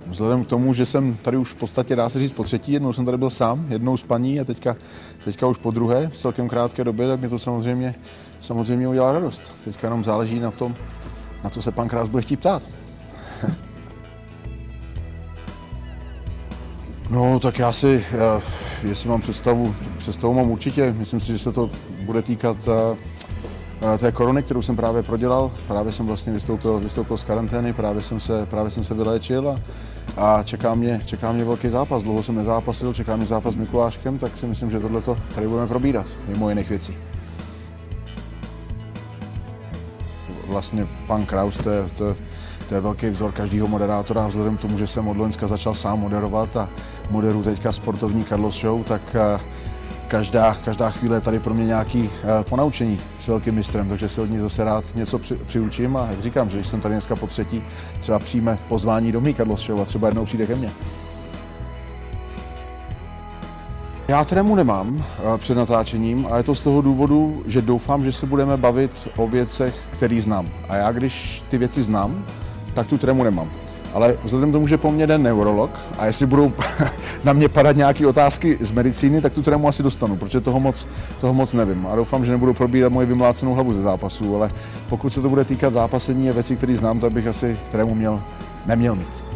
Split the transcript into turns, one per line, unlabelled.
Vzhledem k tomu, že jsem tady už v podstatě, dá se říct, po třetí, jednou jsem tady byl sám, jednou s paní a teďka už po druhé v celkem krátké době, tak mi to samozřejmě udělá radost. Teďka jenom záleží na tom, na co se pan Kraus bude chtít ptát. No, tak jestli mám představu mám určitě. Myslím si, že se to bude týkat té korony, kterou jsem právě prodělal. Právě jsem vlastně vystoupil z karantény, právě jsem se vyléčil a čeká mě velký zápas. Dlouho jsem nezápasil, čeká mě zápas s Mikuláškem, tak si myslím, že tohleto tady budeme probírat, mimo jiných věcí. Vlastně pan Kraus, to je velký vzor každého moderátora. Vzhledem k tomu, že jsem od loňska začal sám moderovat a moderuji teďka sportovní Carlos Show, tak každá chvíle je tady pro mě nějaký ponaučení s velkým mistrem, takže se od ní zase rád něco přiučím a jak říkám, že když jsem tady dneska po třetí, třeba přijme pozvání do mý Carlos Show a třeba jednou přijde ke mně. Já trému nemám před natáčením a je to z toho důvodu, že doufám, že se budeme bavit o věcech, které znám. A já když ty věci znám, tak tu trému nemám. Ale vzhledem k tomu, že po mně jde neurolog a jestli budou na mě padat nějaké otázky z medicíny, tak tu trému asi dostanu, protože toho moc nevím. A doufám, že nebudu probírat moji vymlácenou hlavu ze zápasu, ale pokud se to bude týkat zápasení a věcí, které znám, tak bych asi trému neměl mít.